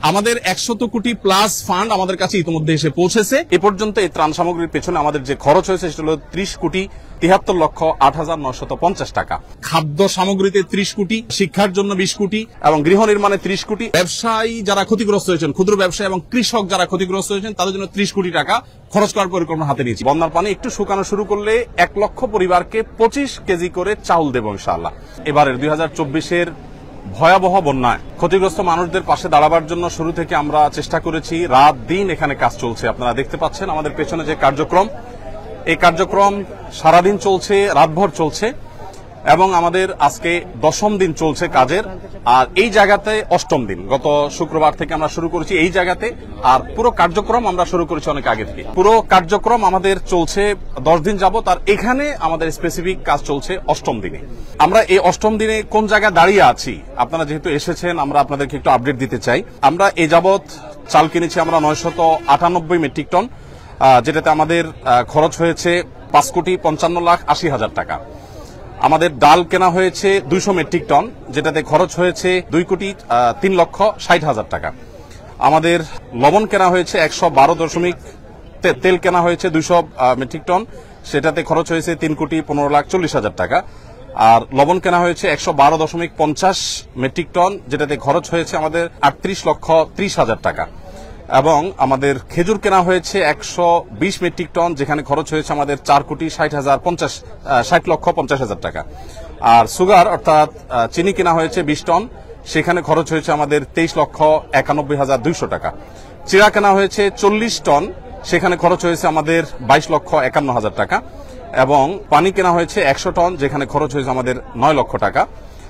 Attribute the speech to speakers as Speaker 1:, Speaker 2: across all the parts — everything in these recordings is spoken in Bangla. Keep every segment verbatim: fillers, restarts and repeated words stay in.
Speaker 1: আমাদের একশত কোটি প্লাস ফান্ড আমাদের কাছে ইতিমধ্যে এসে পৌঁছেছে। এ পর্যন্ত এই ত্রাণ সামগ্রীর পেছনে আমাদের যে খরচ হয়েছে সেটা হল ত্রিশ কোটি তিয়াত্তর লক্ষ আট হাজার নয়শত পঞ্চাশ টাকা। খাদ্য সামগ্রীতে ত্রিশ কোটি, শিক্ষার জন্য বিশ কোটি এবং গৃহ নির্মাণে ত্রিশ কোটি, ব্যবসায়ী যারা ক্ষতিগ্রস্ত হয়েছেন, ক্ষুদ্র ব্যবসায়ী এবং কৃষক যারা ক্ষতিগ্রস্ত হয়েছেন তাদের জন্য ত্রিশ কোটি টাকা খরচ করার পরিকল্পনা হাতে নিয়েছি। বন্যার পানি একটু শুকানো শুরু করলে এক লক্ষ পরিবারকে পঁচিশ কেজি করে চাউল দেব ইনশাআল্লাহ। এবারের দুই হাজার চব্বিশের ভয়াবহ বন্যায় ক্ষতিগ্রস্ত মানুষদের পাশে দাঁড়াবার জন্য শুরু থেকে আমরা চেষ্টা করেছি। রাত দিন এখানে কাজ চলছে। আপনারা দেখতে পাচ্ছেন আমাদের পেছনে যে কার্যক্রম, এই কার্যক্রম সারাদিন চলছে, রাতভর চলছে এবং আমাদের আজকে দশম দিন চলছে কাজের। আর এই জায়গাতে অষ্টম দিন, গত শুক্রবার থেকে আমরা শুরু করেছি এই জায়গাতে। আর পুরো কার্যক্রম আমরা শুরু করেছি অনেক আগে থেকে। পুরো কার্যক্রম আমাদের চলছে দশ দিন যাবত, আর এখানে আমাদের স্পেসিফিক কাজ চলছে অষ্টম দিনে। আমরা এই অষ্টম দিনে কোন জায়গায় দাঁড়িয়ে আছি, আপনারা যেহেতু এসেছেন আমরা আপনাদেরকে একটু আপডেট দিতে চাই। আমরা এ যাবৎ চাল কিনেছি আমরা নয়শত আটানব্বই মেট্রিক টন, যেটাতে আমাদের খরচ হয়েছে পাঁচ কোটি পঞ্চান্ন লাখ আশি হাজার টাকা। আমাদের ডাল কেনা হয়েছে দুইশো মেট্রিক টন, যেটাতে খরচ হয়েছে দুই কোটি তিন লক্ষ ষাট হাজার টাকা। আমাদের লবণ কেনা হয়েছে একশো বারো দশমিক, তেল কেনা হয়েছে দুইশো মেট্রিক টন, সেটাতে খরচ হয়েছে তিন কোটি পনেরো লাখ চল্লিশ হাজার টাকা। আর লবণ কেনা হয়েছে একশো বারো দশমিক পঞ্চাশ মেট্রিক টন, যেটাতে খরচ হয়েছে আমাদের আটত্রিশ লক্ষ ত্রিশ হাজার টাকা। এবং আমাদের খেজুর কেনা হয়েছে একশো বিশ মেট্রিক টন, যেখানে খরচ হয়েছে আমাদের চার কোটি ষাট হাজার পঞ্চাশ ষাট লক্ষ পঞ্চাশ হাজার টাকা। আর সুগার অর্থাৎ চিনি কেনা হয়েছে বিশ টন, সেখানে খরচ হয়েছে আমাদের তেইশ লক্ষ একানব্বই হাজার দুইশো টাকা। চিড়া কেনা হয়েছে চল্লিশ টন, সেখানে খরচ হয়েছে আমাদের বাইশ লক্ষ একান্ন হাজার টাকা। এবং পানি কেনা হয়েছে একশো টন, যেখানে খরচ হয়েছে আমাদের নয় লক্ষ টাকা।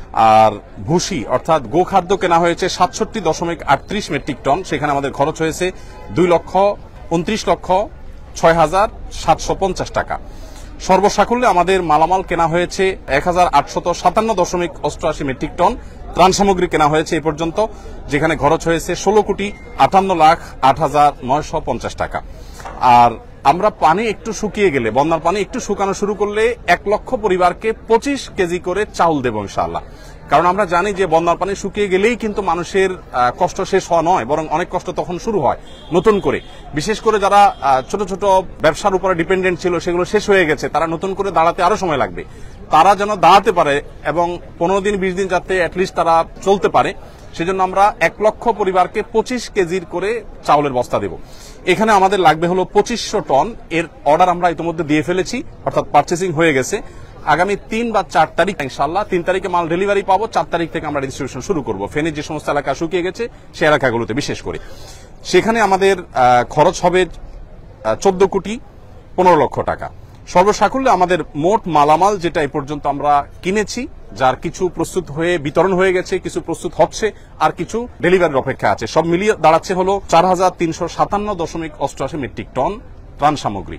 Speaker 1: আর ভুসি অর্থাৎ গোখাদ্য কেনা হয়েছে সাতষট্টি দশমিক আটত্রিশ মেট্রিক টন, সেখানে আমাদের খরচ হয়েছে দুই লক্ষ উনত্রিশ লক্ষ ছয় হাজার সাতশো পঞ্চাশ টাকা। সর্বসাকুল্যে আমাদের মালামাল কেনা হয়েছে এক হাজার আটশত সাতান্ন দশমিক অষ্টআশি মেট্রিক টন ত্রাণ সামগ্রী কেনা হয়েছে এ পর্যন্ত, যেখানে খরচ হয়েছে ষোলো কোটি আটান্ন লাখ আট হাজার নয়শো পঞ্চাশ টাকা। আর আমরা পানি একটু শুকিয়ে গেলে, বন্যার পানি একটু শুকানো শুরু করলে এক লক্ষ পরিবারকে পঁচিশ কেজি করে চাউল দেব ইনশাআল্লাহ। কারণ আমরা জানি যে বন্যার পানি শুকিয়ে গেলেই কিন্তু মানুষের কষ্ট শেষ হওয়া নয়, বরং অনেক কষ্ট তখন শুরু হয় নতুন করে। বিশেষ করে যারা ছোট ছোট ব্যবসার উপরে ডিপেন্ডেন্ট ছিল, সেগুলো শেষ হয়ে গেছে, তারা নতুন করে দাঁড়াতে আরো সময় লাগবে। তারা যেন দাঁড়াতে পারে এবং পনেরো দিন বিশ দিন যাতে অ্যাটলিস্ট তারা চলতে পারে, সেজন্য আমরা এক লক্ষ পরিবারকে পঁচিশ কেজির করে চাউলের বস্তা দেব। এখানে আমাদের লাগবে হলো পঁচিশশো টন। এর অর্ডার আমরা ইতিমধ্যে দিয়ে ফেলেছি, অর্থাৎ পার্চেসিং হয়ে গেছে। আগামী তিন বা চার তারিখ ইনশাআল্লাহ, তিন তারিখে মাল ডেলিভারি পাবো, চার তারিখ থেকে আমরা ডিস্ট্রিবিউশন শুরু করবো। ফেনীর যে সমস্ত এলাকা শুকিয়ে গেছে সেই এলাকাগুলোতে বিশেষ করে। সেখানে আমাদের খরচ হবে চোদ্দ কোটি পনেরো লক্ষ টাকা। সর্বসাকুল্যে আমাদের মোট মালামাল যেটা এই পর্যন্ত আমরা কিনেছি, যার কিছু প্রস্তুত হয়ে বিতরণ হয়ে গেছে, কিছু প্রস্তুত হচ্ছে, আর কিছু ডেলিভারির অপেক্ষা আছে, সব মিলিয়ে দাঁড়াচ্ছে হলো চার হাজার তিনশো সাতান্ন দশমিক অষ্টআশি মেট্রিক টন ত্রাণ সামগ্রী।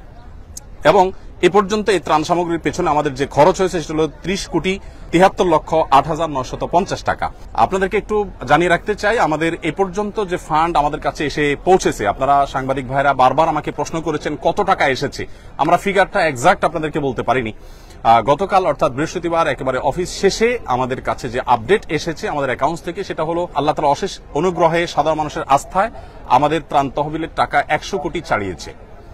Speaker 1: এবং এ পর্যন্ত এই ত্রাণ সামগ্রীর পেছনে আমাদের যে খরচ হয়েছে সেটা হল ত্রিশ কোটি তিয়াত্তর লক্ষ আট হাজার নয়শত পঞ্চাশ টাকা। আপনাদেরকে একটু জানিয়ে রাখতে চাই, আমাদের এ পর্যন্ত যে ফান্ড আমাদের কাছে এসে পৌঁছেছে, আপনারা সাংবাদিক ভাইরা বারবার আমাকে প্রশ্ন করেছেন কত টাকা এসেছে। আমরা ফিগারটা এক্সাক্ট আপনাদেরকে বলতে পারিনি। গতকাল অর্থাৎ বৃহস্পতিবার একেবারে অফিস শেষে আমাদের কাছে যে আপডেট এসেছে আমাদের অ্যাকাউন্টস থেকে, সেটা হলো আল্লাহ তাআলার অশেষ অনুগ্রহে, সাধারণ মানুষের আস্থায় আমাদের ত্রাণ তহবিলের টাকা একশো কোটি ছাড়িয়েছে।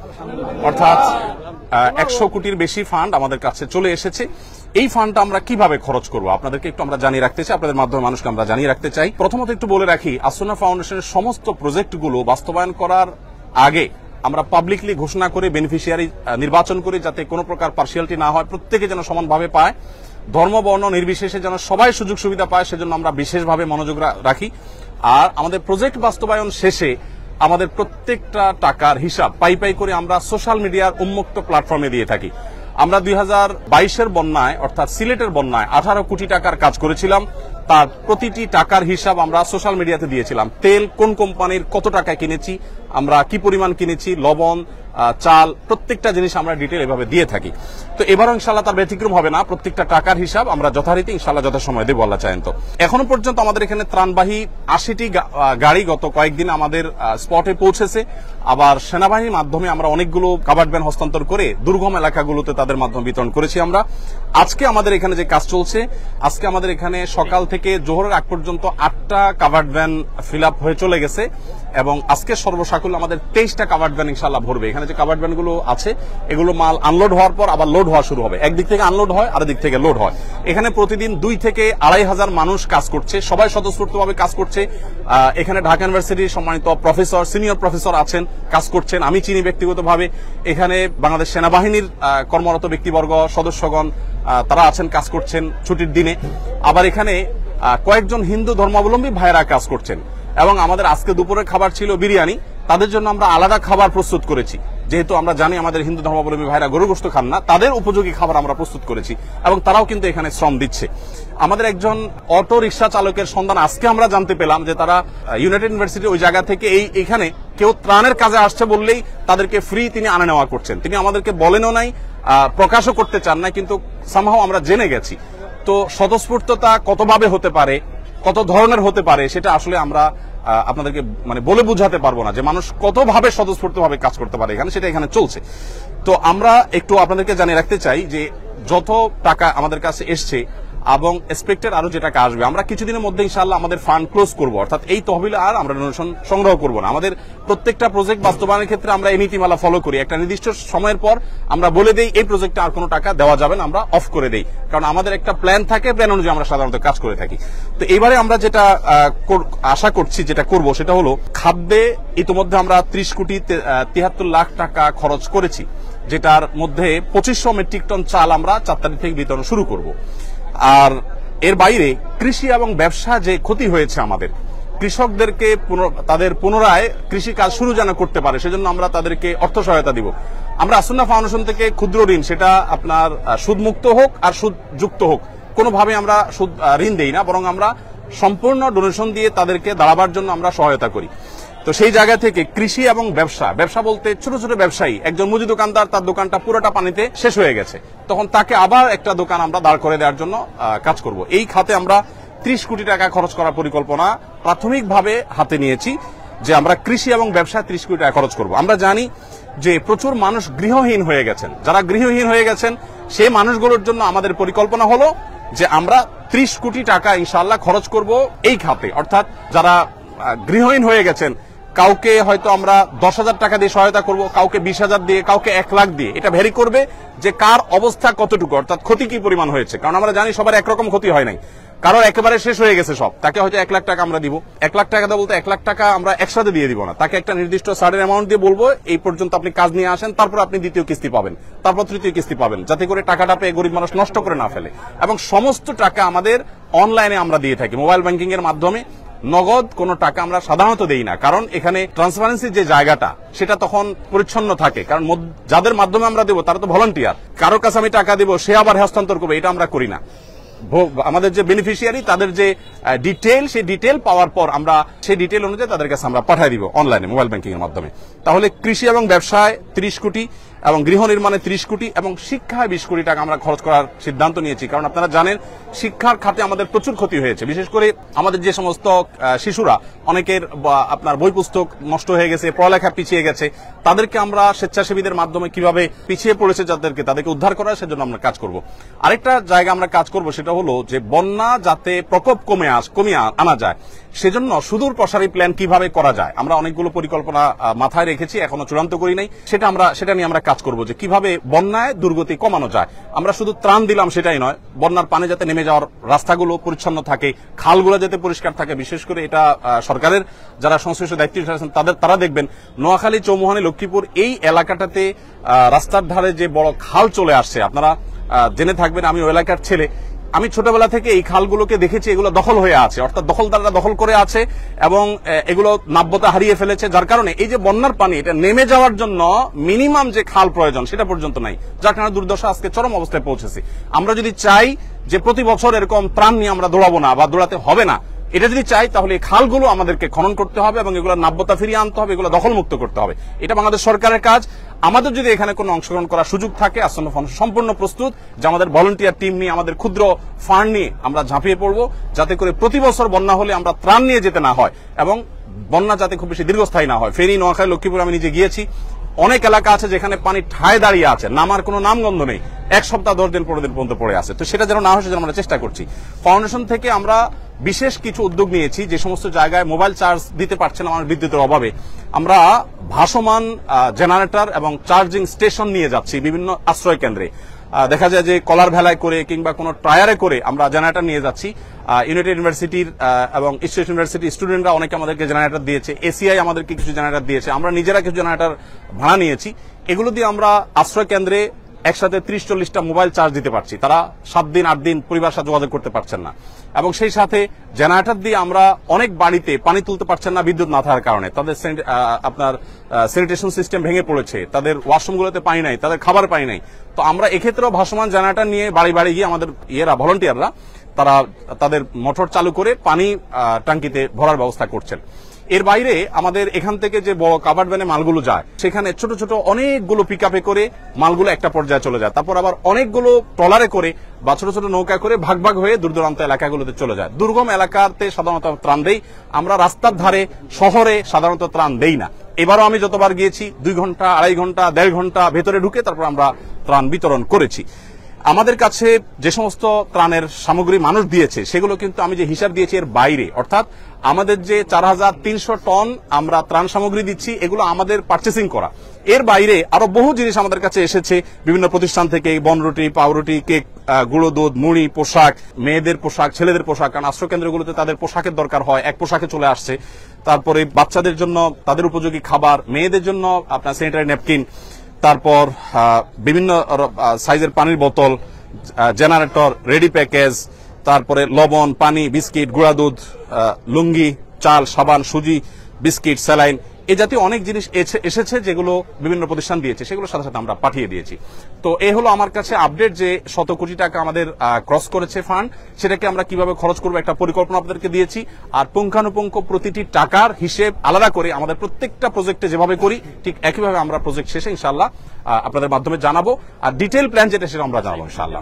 Speaker 1: অর্থাৎ একশো কোটির বেশি ফান্ড আমাদের কাছে চলে এসেছে। এই ফান্ডটা আমরা কিভাবে খরচ করব আপনাদেরকে একটু আমরা জানিয়ে রাখতে চাই, আপনাদের মাধ্যমে মানুষকে আমরা জানিয়ে রাখতে চাই। প্রথমত একটু বলে রাখি, আসুন্নাহ ফাউন্ডেশনের সমস্ত প্রজেক্টগুলো বাস্তবায়ন করার আগে আমরা পাবলিকলি ঘোষণা করে বেনিফিশিয়ারি নির্বাচন করি, যাতে কোনো প্রকার পার্সিয়ালিটি না হয়, প্রত্যেকে যেন সমানভাবে পায়, ধর্ম বর্ণ নির্বিশেষে যেন সবাই সুযোগ সুবিধা পায়, সেজন্য আমরা বিশেষভাবে মনোযোগ রাখি। আর আমাদের প্রজেক্ট বাস্তবায়ন শেষে আমাদের প্রত্যেকটা টাকার হিসাব পাই পাই করে আমরা সোশ্যাল মিডিয়ার উন্মুক্ত প্ল্যাটফর্মে দিয়ে থাকি। আমরা দুই হাজার বাইশের বন্যায় অর্থাৎ সিলেটের বন্যায় আঠারো কোটি টাকার কাজ করেছিলাম, তার প্রতিটি টাকার হিসাব আমরা সোশ্যাল মিডিয়াতে দিয়েছিলাম। তেল কোন কোম্পানির কত টাকায় কিনেছি, আমরা কি পরিমাণ কিনেছি, লবণ, চাল, প্রত্যেকটা জিনিস আমরা ডিটেল এভাবে দিয়ে থাকি। তো এবারও ইনশাআল্লাহ তার ব্যতিক্রম হবে না, প্রত্যেকটা টাকার হিসাব আমরা যথারীতি ইনশাআল্লাহ যথাসময়ে দেবো আল্লাহ চাহেন তো। এখনো পর্যন্ত আমাদের এখানে ত্রাণবাহী আশিটি গাড়ি গত কয়েকদিন আমাদের স্পটে পৌঁছেছে। আবার সেনাবাহিনীর মাধ্যমে আমরা অনেকগুলো কাভার্ড ভ্যান হস্তান্তর করে দুর্গম এলাকাগুলোতে তাদের মাধ্যমে বিতরণ করেছি আমরা। আজকে আমাদের এখানে যে কাজ চলছে, আজকে আমাদের এখানে সকাল থেকে থেকে জোহরের আগ পর্যন্ত আটটা কাভার্ড ভ্যান ফিল আপ হয়ে চলে গেছে এবং আজকে সর্বসাকুল্য আমাদের তেইশটা কাভার্ড ভ্যান ইনশাআল্লাহ ভরবে। এখানে যে কাভার্ড ভ্যান গুলো আছে এগুলো মাল আনলোড হওয়ার পর আবার লোড হওয়া শুরু হবে। একদিক থেকে আনলোড হয় আর দিক থেকে লোড হয়। এখানে প্রতিদিন দুই থেকে আড়াই হাজার মানুষ কাজ করছে, সবাই স্বতঃস্ফূর্তভাবে কাজ করছে। এখানে ঢাকা ইউনিভার্সিটির সম্মানিত প্রফেসর, সিনিয়র প্রফেসর আছেন, কাজ করছেন, আমি চিনি ব্যক্তিগতভাবে। এখানে বাংলাদেশ সেনাবাহিনীর কর্মরত ব্যক্তিবর্গ, সদস্যগণ তারা আছেন, কাজ করছেন ছুটির দিনে। আবার এখানে কয়েকজন হিন্দু ধর্মাবলম্বী ভাইয়েরা কাজ করছেন এবং আমাদের আজকে দুপুরের খাবার ছিল বিরিয়ানি। তাদের জন্য আমরা আলাদা খাবার প্রস্তুত করেছি, যেহেতু আমরা জানি আমাদের হিন্দু ধর্মাবলম্বী ভাইরা গরু গোশত খান না, তাদের উপযোগী খাবার আমরা প্রস্তুত করেছি এবং তারাও কিন্তু এখানে শ্রম দিচ্ছে। আমাদের একজন অটো রিক্সা চালকের সন্ধান আজকে আমরা জানতে পেলাম যে তারা ইউনাইটেড ইউনিভার্সিটি ওই জায়গা থেকে এই এখানে কেউ ত্রাণের কাজে আসছে বললেই তাদেরকে ফ্রি তিনি আনা নেওয়া করছেন। তিনি আমাদেরকে বলেনও নাই, প্রকাশও করতে চান না, কিন্তু সামহাও আমরা জেনে গেছি। তো স্বতঃস্ফূর্ততা কতভাবে হতে পারে, কত ধরনের হতে পারে, সেটা আসলে আমরা আপনাদেরকে মানে বলে বুঝাতে পারবো না যে মানুষ কতভাবে স্বতঃস্ফূর্তভাবে কাজ করতে পারে এখানে, সেটা এখানে চলছে। তো আমরা একটু আপনাদেরকে জানিয়ে রাখতে চাই যে যত টাকা আমাদের কাছে এসছে এবং এক্সপেক্টেড আরো যে টাকা আসবে, আমরা কিছুদিনের মধ্যে ইনশাআল্লাহ আমাদের ফান্ড ক্লোজ করব, অর্থাৎ এই তহবিলে আর আমরা ডোনেশন সংগ্রহ করব না। আমাদের প্রত্যেকটা প্রজেক্ট বাস্তবায়নের ক্ষেত্রে আমরা এই নীতিমালা ফলো করি। একটা নির্দিষ্ট সময়ের পর আমরা বলে দেই এই প্রজেক্টে আর কোনো টাকা দেওয়া যাবে না, আমরা অফ করে দেই, কারণ আমাদের একটা প্ল্যান থাকে, প্ল্যান অনুযায়ী আমরা সাধারণত কাজ করে থাকি। তো এবারে আমরা যেটা আশা করছি, যেটা করব সেটা হলো খাদ্যে ইতিমধ্যে আমরা ত্রিশ কোটি তিয়াত্তর লাখ টাকা খরচ করেছি, যেটার মধ্যে পঁচিশশো মেট্রিক টন চাল আমরা চার তারিখ থেকে বিতরণ শুরু করব। আর এর বাইরে কৃষি এবং ব্যবসা যে ক্ষতি হয়েছে আমাদের, কৃষকদেরকে তাদের পুনরায় কৃষি কাজ শুরু যেন করতে পারে, সেজন্য আমরা তাদেরকে অর্থ সহায়তা দিব। আমরা আসুন্না ফাউন্ডেশন থেকে ক্ষুদ্র ঋণ, সেটা আপনার সুদমুক্ত হোক আর সুদযুক্ত হোক, কোনোভাবে আমরা সুদ ঋণ দেই না, বরং আমরা সম্পূর্ণ ডোনেশন দিয়ে তাদেরকে দাঁড়াবার জন্য আমরা সহায়তা করি। তো সেই জায়গা থেকে কৃষি এবং ব্যবসা, ব্যবসা বলতে ছোট ছোট ব্যবসায়ী, একজন মুদি দোকানদার, তার দোকানটা পুরোটা পানিতে শেষ হয়ে গেছে, তখন তাকে আবার একটা দোকান আমরা দাঁড় করে দেওয়ার জন্য কাজ করব। এই খাতে আমরা ত্রিশ কোটি টাকা খরচ করার পরিকল্পনা প্রাথমিকভাবে হাতে নিয়েছি, যে আমরা কৃষি এবং ব্যবসায় ত্রিশ কোটি টাকা খরচ করব। আমরা জানি যে প্রচুর মানুষ গৃহহীন হয়ে গেছেন, যারা গৃহহীন হয়ে গেছেন সেই মানুষগুলোর জন্য আমাদের পরিকল্পনা হলো যে আমরা ত্রিশ কোটি টাকা ইনশাআল্লাহ খরচ করব এই খাতে। অর্থাৎ যারা গৃহহীন হয়ে গেছেন, কাউকে হয়তো আমরা দশ হাজার টাকা দিয়ে সহায়তা করব, কাউকে বিশ হাজার দিয়ে, কাউকে এক লাখ দিয়ে। এটা ভ্যারি করবে যে কার অবস্থা কতটুকু, অর্থাৎ ক্ষতি কি পরিমাণ হয়েছে, কারণ আমরা জানি সবার একরকম ক্ষতি হয় নাই, কারোর একেবারে শেষ হয়ে গেছে সব, তাকে হয়তো এক লাখ টাকা আমরা দিব। এক লাখ টাকা দেওয়া বলতে এক লাখ টাকা আমরা একসাথে দিয়ে দিব না, তাকে একটা নির্দিষ্ট সার্টেন অ্যামাউন্ট দিয়ে বলবো এই পর্যন্ত আপনি কাজ নিয়ে আসেন, তারপর আপনি দ্বিতীয় কিস্তি পাবেন, তারপর তৃতীয় কিস্তি পাবেন, যাতে করে টাকাটা পেয়ে গরিব মানুষ নষ্ট করে না ফেলে। এবং সমস্ত টাকা আমাদের অনলাইনে আমরা দিয়ে থাকি, মোবাইল ব্যাংকিং এর মাধ্যমে। নগদ কোনো টাকা আমরা সাধারণত দেই না, কারণ এখানে ট্রান্সপারেন্সির যে জায়গাটা সেটা তখন পরিচ্ছন্ন থাকে, কারণ যাদের মাধ্যমে আমরা দেবো তারা তো ভলান্টিয়ার, কারোর কাছে আমি টাকা দেবো সে আবার হস্তান্তর করবে, এটা আমরা করি না। আমাদের যে বেনিফিশিয়ারি, তাদের যে ডিটেল, সেই ডিটেল পাওয়ার পর আমরা সেই ডিটেল অনুযায়ী তাদের কাছে আমরা পাঠিয়ে দিব অনলাইনে, মোবাইল ব্যাংকিং এর মাধ্যমে। তাহলে কৃষি এবং ব্যবসায় ত্রিশ কোটি এবং গৃহ নির্মাণে ত্রিশ কোটি এবং শিক্ষায় বিশ কোটি টাকা আমরা খরচ করার সিদ্ধান্ত নিয়েছি, কারণ আপনারা জানেন শিক্ষার খাতে আমাদের প্রচুর ক্ষতি হয়েছে। বিশেষ করে আমাদের যে সমস্ত শিশুরা, অনেকের আপনার বই পুস্তক নষ্ট হয়ে গেছে, পড়ালেখা পিছিয়ে গেছে, তাদেরকে আমরা স্বেচ্ছাসেবীদের মাধ্যমে কিভাবে পিছিয়ে পড়েছে যাদেরকে, তাদেরকে উদ্ধার করার সেজন্য আমরা কাজ করব। আরেকটা জায়গা আমরা কাজ করব, সেটা হলো যে বন্যা যাতে প্রকোপ কমে আস কমিয়ে আনা যায়, সেজন্য সুদূর প্রসারী প্ল্যান কিভাবে করা যায়, আমরা অনেকগুলো পরিকল্পনা মাথায় রেখেছি, এখনো চূড়ান্ত করি নাই। সেটা আমরা সেটা নিয়ে আমরা কাজ করব যে কিভাবে বন্যায় দুর্গতি কমানো যায়। আমরা শুধু ত্রাণ দিলাম সেটাই নয়, বন্যার পানি যাতে নেমে যাওয়ার রাস্তাগুলো পরিচ্ছন্ন থাকে, খালগুলো যাতে পরিষ্কার থাকে। বিশেষ করে এটা সরকারের যারা সংশ্লিষ্ট দায়িত্ব আছেন তাদের তারা দেখবেন নোয়াখালী, চৌমুহনী, লক্ষ্মীপুর এই এলাকাটাতে রাস্তার ধারে যে বড় খাল চলে আসছে, আপনারা জেনে থাকবেন, আমি ওই এলাকার ছেলে, আমি ছোটবেলা থেকে এই খালগুলোকে দেখেছি, এগুলো দখল হয়ে আছে, অর্থাৎ দখলদাররা দখল করে আছে এবং এগুলো নাব্যতা হারিয়ে ফেলেছে, যার কারণে এই যে বন্যার পানি এটা নেমে যাওয়ার জন্য মিনিমাম যে খাল প্রয়োজন সেটা পর্যন্ত নাই, যার কারণে দুর্দশা আজকে চরম অবস্থায় পৌঁছেছে। আমরা যদি চাই যে প্রতি বছর এরকম ত্রাণ নিয়ে আমরা দৌড়াবো না বা দৌড়াতে হবে না, এটা যদি চাই তাহলে এই খালগুলো আমাদেরকে খনন করতে হবে এবং এগুলো নাব্যতা ফিরিয়ে আনতে হবে, এগুলো দখলমুক্ত করতে হবে। এটা বাংলাদেশ সরকারের কাজ। আমাদের যদি এখানে কোনো অংশগ্রহণ করার সুযোগ থাকে, আসন্ন ফাউন্ডেশন সম্পূর্ণ প্রস্তুত যে আমাদের ভলান্টিয়ার টিম নিয়ে, আমাদের ক্ষুদ্র ফান্ড নিয়ে আমরা ঝাঁপিয়ে পড়বো, যাতে করে প্রতি বছর বন্যা হলে আমরা ত্রাণ নিয়ে যেতে না হয় এবং বন্যা যাতে খুব বেশি দীর্ঘস্থায়ী না হয়। ফেনী, নোয়াখালী, লক্ষ্মীপুর আমি নিজে গিয়েছি, অনেক এলাকা আছে যেখানে পানি ঠায় দাঁড়িয়ে আছে, নামার কোনো নামগন্ধ নেই, এক সপ্তাহ দশ দিন পনেরো দিন পর্যন্ত পড়ে আছে। তো সেটা যেন না হয় সেজন্য আমরা চেষ্টা করছি। ফাউন্ডেশন থেকে আমরা বিশেষ কিছু উদ্যোগ নিয়েছি। যে সমস্ত জায়গায় মোবাইল চার্জ দিতে পারছে না আমার বিদ্যুতের অভাবে, আমরা ভাসমান জেনারেটর এবং চার্জিং স্টেশন নিয়ে যাচ্ছি বিভিন্ন আশ্রয় কেন্দ্রে। দেখা যায় যে কলার ভেলায় করে কিংবা কোনো টায়ারে করে আমরা জেনারেটর নিয়ে যাচ্ছি। ইউনাইটেড ইউনিভার্সিটির এবং ইস্ট ইউনিভার্সিটির স্টুডেন্টরা অনেকে আমাদেরকে জেনারেটর দিয়েছে, এসিআই আমাদেরকে কিছু জেনারেটর দিয়েছে, আমরা নিজেরা কিছু জেনারেটর ভাড়া নিয়েছি। এগুলো দিয়ে আমরা আশ্রয় কেন্দ্রে একসাথে ত্রিশ চল্লিশটা মোবাইল চার্জ দিতে পারছি। তারা সাত দিন আট দিন পরিবার সাথে যোগাযোগ করতে পারছেন না, এবং সেই সাথে জেনারেটর দিয়ে আমরা অনেক বাড়িতে পানি তুলতে পারছেন না বিদ্যুৎ না থাকার কারণে। তাদের আপনার স্যানিটেশন সিস্টেম ভেঙে পড়েছে, তাদের ওয়াশরুমগুলোতে পানি নাই, তাদের খাবার পানি নাই। তো আমরা এক্ষেত্রেও ভাসমান জেনারেটর নিয়ে বাড়ি বাড়ি গিয়ে আমাদের ইয়েরা ভলান্টিয়াররা তারা তাদের মোটর চালু করে পানি ট্যাঙ্কিতে ভরার ব্যবস্থা করছেন। এর বাইরে আমাদের এখান থেকে যে বড় কাভার্ড ভ্যানে মালগুলো যায়, সেখানে ছোট ছোট অনেকগুলো পিক আপে করে মালগুলো একটা পর্যায়ে চলে যায়, তারপর আবার অনেকগুলো ট্রলারে করে বা ছোট ছোট নৌকা করে ভাগ ভাগ হয়ে দূর দূরান্ত এলাকাগুলোতে চলে যায়। দুর্গম এলাকাতে সাধারণত ত্রাণ দেই আমরা, রাস্তার ধারে শহরে সাধারণত ত্রাণ দেই না। এবারও আমি যতবার গিয়েছি দুই ঘন্টা আড়াই ঘন্টা দেড় ঘন্টা ভেতরে ঢুকে তারপর আমরা ত্রাণ বিতরণ করেছি। আমাদের কাছে যে সমস্ত ত্রাণের সামগ্রী মানুষ দিয়েছে সেগুলো কিন্তু আমি যে হিসাব দিয়েছি এর বাইরে, অর্থাৎ আমাদের যে চার হাজার তিনশো টন আমরা ত্রাণ সামগ্রী দিচ্ছি এগুলো আমাদের পার্চেসিং করা। এর বাইরে আরো বহু জিনিস আমাদের কাছে এসেছে বিভিন্ন প্রতিষ্ঠান থেকে, বনরুটি, পাউরুটি, কেক, গুঁড়ো দুধ, মুড়ি, পোশাক, মেয়েদের পোশাক, ছেলেদের পোশাক, কারণ আশ্রয় কেন্দ্রগুলোতে তাদের পোশাকের দরকার হয়, এক পোশাকে চলে আসছে। তারপরে বাচ্চাদের জন্য তাদের উপযোগী খাবার, মেয়েদের জন্য আপনার স্যানিটারি ন্যাপকিন, তারপর বিভিন্ন সাইজের পানির বোতল, জেনারেটর, রেডি প্যাকেজ, তারপরে লবণ, পানি, বিস্কিট, গুঁড়া দুধ, লুঙ্গি, চাল, সাবান, সুজি, বিস্কিট, স্যালাইন, এই জাতীয় অনেক জিনিস এসেছে যেগুলো বিভিন্ন প্রতিষ্ঠান দিয়েছে, সেগুলোর সাথে সাথে আমরা পাঠিয়ে দিয়েছি। তো এই হলো আমার কাছে আপডেট যে শত কোটি টাকা আমাদের ক্রস করেছে ফান্ড, সেটাকে আমরা কিভাবে খরচ করবো একটা পরিকল্পনা আপনাদেরকে দিয়েছি। আর পুঙ্খানুপুঙ্খ প্রতিটি টাকার হিসেব আলাদা করে আমাদের প্রত্যেকটা প্রজেক্টে যেভাবে করি ঠিক একইভাবে আমরা প্রজেক্ট শেষে ইনশাআল্লাহ আপনাদের মাধ্যমে জানাবো, আর ডিটেইল প্ল্যান যেটা সেটা আমরা জানাবো ইনশাআল্লাহ।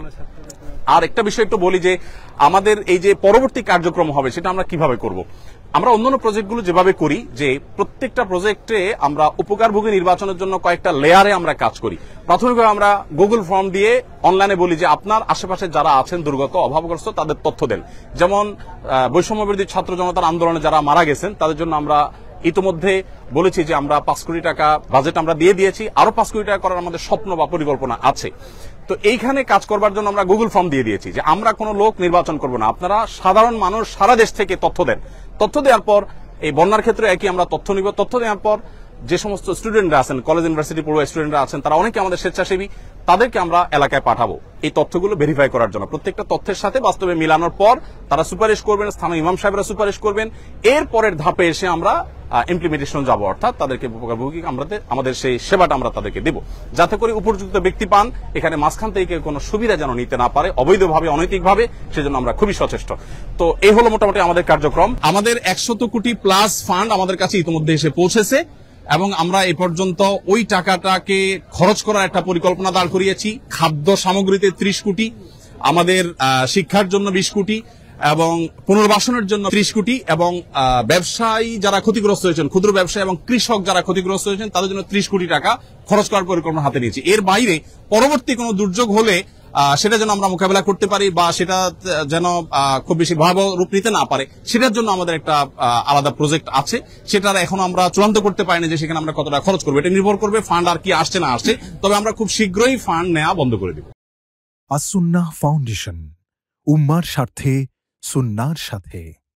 Speaker 1: আর একটা বিষয় একটু বলি যে আমাদের এই যে পরবর্তী কার্যক্রম হবে সেটা আমরা কিভাবে করব। আমরা অন্যান্য প্রজেক্টগুলো যেভাবে করি যে প্রত্যেকটা প্রজেক্টে আমরা উপকারভোগী নির্বাচনের জন্য কয়েকটা লেয়ারে আমরা কাজ করি। প্রাথমিকভাবে আমরা গুগল ফর্ম দিয়ে অনলাইনে বলি যে আপনার আশেপাশে যারা আছেন দুর্গত, অভাবগ্রস্ত, তাদের তথ্য দেন। যেমন বৈষম্যবিরোধী ছাত্র জনতার আন্দোলনে যারা মারা গেছেন তাদের জন্য আমরা ইতিমধ্যে বলেছি যে আমরা পাঁচ কোটি টাকা বাজেট আমরা দিয়ে দিয়েছি, আরো পাঁচ কোটি টাকা করার আমাদের স্বপ্ন বা পরিকল্পনা আছে। তো এইখানে কাজ করবার জন্য আমরা গুগল ফর্ম দিয়ে দিয়েছি যে আমরা কোনো লোক নির্বাচন করব না, আপনারা সাধারণ মানুষ সারা দেশ থেকে তথ্য দেন। তথ্য দেওয়ার পর এই বন্যার ক্ষেত্রে একই আমরা তথ্য নিব। তথ্য দেওয়ার পর যে সমস্ত স্টুডেন্টরা আছেন, কলেজ ইউনিভার্সিটি পড়ুয়া স্টুডেন্টরা আছেন, তারা অনেকে আমাদের স্বেচ্ছাসেবী, তাদেরকে আমরা এলাকায় পাঠাবো এই তথ্যগুলো ভেরিফাই করার জন্য। প্রত্যেকটা তথ্যের সাথে বাস্তবে মিলানোর পর তারা সুপারিশ করবেন, স্থানীয় ইমাম সাহেবরা সুপারিশ করবেন। এর পরের ধাপে এসে আমরা ইমপ্লিমেন্টেশন যাব, অর্থাৎ তাদেরকে উপকারভোগী আমাদের আমাদের সেই সেবাটা আমরা তাদেরকে দেব, যাতে করে উপযুক্ত ব্যক্তি পান। এখানে মাঝখান থেকে কোনো সুবিধা যেন নিতে না পারে অবৈধভাবে, অনৈতিকভাবে, সেজন্য আমরা খুবই সচেষ্ট। তো এই হলো মোটামুটি আমাদের কার্যক্রম। আমাদের একশত কোটি প্লাস ফান্ড আমাদের কাছে ইতিমধ্যে এসে পৌঁছেছে, এবং আমরা এ পর্যন্ত ওই টাকাটাকে খরচ করার একটা পরিকল্পনা দাঁড় করিয়েছি। খাদ্য সামগ্রীতে ত্রিশ কোটি, আমাদের শিক্ষার জন্য বিশ কোটি, এবং পুনর্বাসনের জন্য ত্রিশ কোটি, এবং ব্যবসায়ী যারা ক্ষতিগ্রস্ত হয়েছেন, ক্ষুদ্র ব্যবসায়ী এবং কৃষক যারা ক্ষতিগ্রস্ত হয়েছেন তাদের জন্য ত্রিশ কোটি টাকা খরচ করার পরিকল্পনা হাতে নিয়েছি। এর বাইরে পরবর্তী কোনো দুর্যোগ হলে সেটা যেন আমরা মোকাবেলা করতে পারি বা সেটা যেন খুব বেশি ভয়াবহ রূপ নিতে না পারে, সেটার জন্য আমাদের একটা আলাদা প্রজেক্ট আছে। সেটা এখন আমরা চূড়ান্ত করতে পারিনি যে সেখানে আমরা কতটা খরচ করবো, এটা নির্ভর করবে ফান্ড আর কি আসছে না আসছে। তবে আমরা খুব শীঘ্রই ফান্ড নেওয়া বন্ধ করে দিব।
Speaker 2: আস-সুন্নাহ ফাউন্ডেশন, উম্মার স্বার্থে সুন্নাহর সাথে।